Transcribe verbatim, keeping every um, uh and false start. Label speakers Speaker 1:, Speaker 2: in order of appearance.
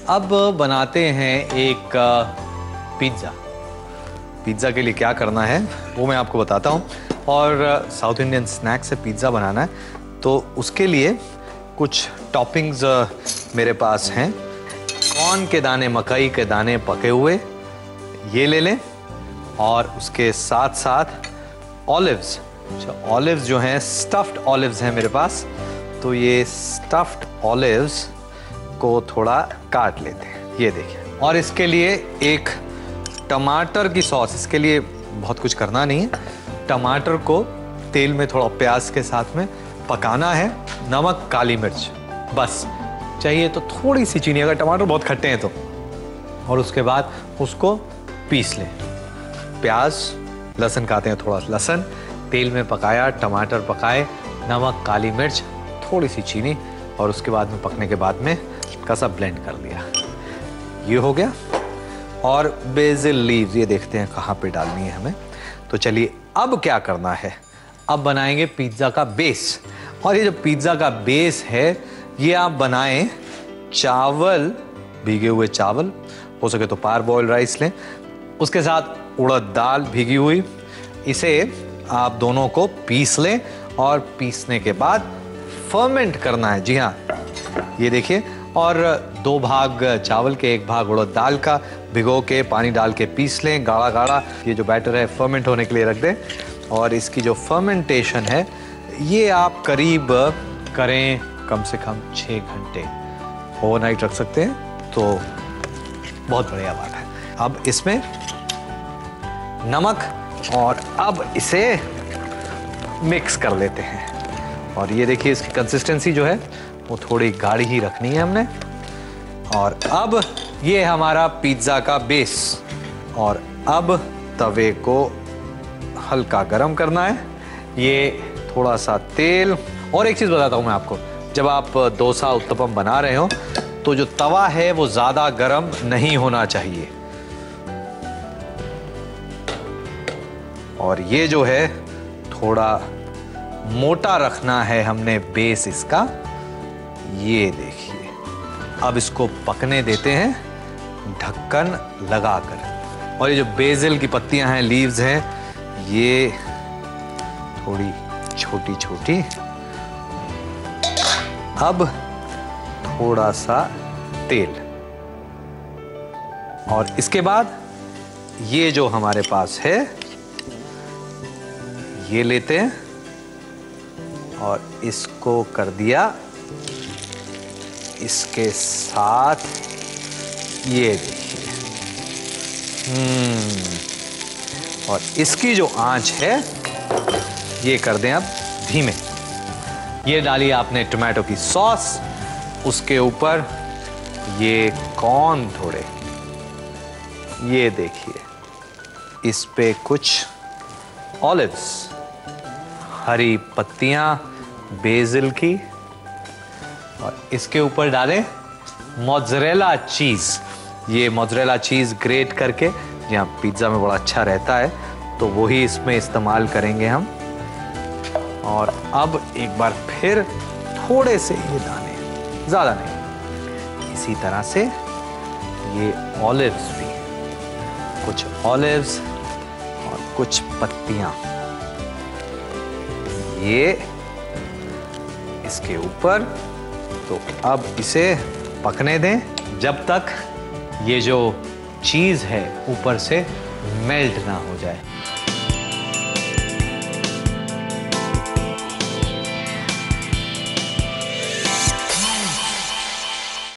Speaker 1: अब बनाते हैं एक पिज़्ज़ा। पिज़्ज़ा के लिए क्या करना है वो मैं आपको बताता हूँ। और साउथ इंडियन स्नैक से पिज़्ज़ा बनाना है तो उसके लिए कुछ टॉपिंग्स मेरे पास हैं। कॉर्न के दाने, मकई के दाने पके हुए ये ले लें, और उसके साथ साथ ऑलिव्स। ऑलिव्स जो हैं स्टफ्ड ऑलिव्स हैं मेरे पास, तो ये स्टफ्ड ऑलिव्स को थोड़ा काट लेते हैं, ये देखिए। और इसके लिए एक टमाटर की सॉस, इसके लिए बहुत कुछ करना नहीं है। टमाटर को तेल में थोड़ा प्याज के साथ में पकाना है, नमक, काली मिर्च, बस। चाहिए तो थोड़ी सी चीनी अगर टमाटर बहुत खट्टे हैं तो। और उसके बाद उसको पीस लें। प्याज, लहसुन खाते हैं, थोड़ा लहसुन तेल में पकाया, टमाटर पकाए, नमक, काली मिर्च, थोड़ी सी चीनी, और उसके बाद में पकने के बाद में कसा ब्लेंड कर दिया। ये हो गया। और बेसिल लीव्स, ये देखते हैं कहाँ पे डालनी है हमें। तो चलिए अब क्या करना है, अब बनाएंगे पिज़्ज़ा का बेस। और ये जो पिज़्ज़ा का बेस है ये आप बनाएं चावल, भीगे हुए चावल, हो सके तो पार बॉइल्ड राइस लें, उसके साथ उड़द दाल भीगी हुई। इसे आप दोनों को पीस लें, और पीसने के बाद फर्मेंट करना है। जी हाँ, ये देखिए। और दो भाग चावल के, एक भाग उड़द दाल का भिगो के पानी डाल के पीस लें गाढ़ा गाढ़ा। ये जो बैटर है फर्मेंट होने के लिए रख दें। और इसकी जो फर्मेंटेशन है ये आप करीब करें कम से कम छः घंटे ओवरनाइट रख सकते हैं, तो बहुत बढ़िया बात है। अब इसमें नमक, और अब इसे मिक्स कर लेते हैं। और ये देखिए इसकी कंसिस्टेंसी जो है वो थोड़ी गाढ़ी ही रखनी है हमने। और अब ये हमारा पिज़्ज़ा का बेस। और अब तवे को हल्का गरम करना है, ये थोड़ा सा तेल। और एक चीज़ बताता हूँ मैं आपको, जब आप डोसा उत्तपम बना रहे हो तो जो तवा है वो ज़्यादा गरम नहीं होना चाहिए। और ये जो है थोड़ा मोटा रखना है हमने बेस इसका। ये देखिए, अब इसको पकने देते हैं ढक्कन लगाकर। और ये जो बेसिल की पत्तियां हैं, लीव्स हैं, ये थोड़ी छोटी छोटी। अब थोड़ा सा तेल, और इसके बाद ये जो हमारे पास है ये लेते हैं और इसको कर दिया इसके साथ। ये देखिए, हम्म और इसकी जो आंच है ये कर दें अब धीमे। ये डाली आपने टोमेटो की सॉस, उसके ऊपर ये कॉर्न थोड़े, ये देखिए इस पे कुछ ऑलिव्स, हरी पत्तियां बेसिल की, और इसके ऊपर डालें मोज़रेला चीज़। ये मोज़रेला चीज़ ग्रेट करके, यहाँ पिज़्ज़ा में बड़ा अच्छा रहता है, तो वही इसमें इस्तेमाल करेंगे हम। और अब एक बार फिर थोड़े से ये दाने, ज़्यादा नहीं, इसी तरह से ये ऑलिव्स भी, कुछ ऑलिव्स और कुछ पत्तियां, ये इसके ऊपर। तो अब इसे पकने दें जब तक ये जो चीज़ है ऊपर से मेल्ट ना हो जाए।